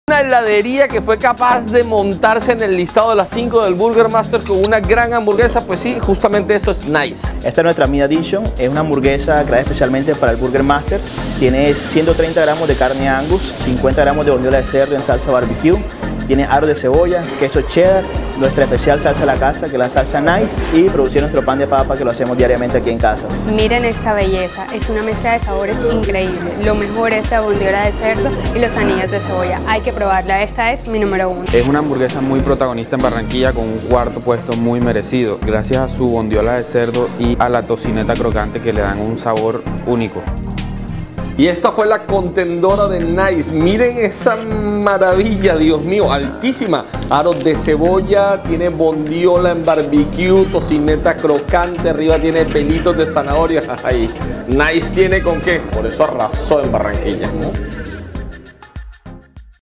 Una heladería que fue capaz de montarse en el listado de las 5 del Burger Master con una gran hamburguesa, pues sí, justamente eso es Nice. Esta es nuestra Meat Edition, es una hamburguesa creada especialmente para el Burger Master. Tiene 130 gramos de carne Angus, 50 gramos de bondiola de cerdo en salsa barbecue, tiene aro de cebolla, queso cheddar, nuestra especial salsa a la casa, que es la salsa Nice, y producir nuestro pan de papa que lo hacemos diariamente aquí en casa. Miren esta belleza, es una mezcla de sabores increíble. Lo mejor es la bondiola de cerdo y los anillos de cebolla. Hay que probarla, esta es mi número 1. Es una hamburguesa muy protagonista en Barranquilla con un cuarto puesto muy merecido, gracias a su bondiola de cerdo y a la tocineta crocante que le dan un sabor único. Y esta fue la contendora de Nice. Miren esa maravilla, Dios mío, altísima. Aros de cebolla, tiene bondiola en barbecue, tocineta crocante, arriba tiene pelitos de zanahoria. Ay, Nice tiene con qué, por eso arrasó en Barranquilla, ¿no?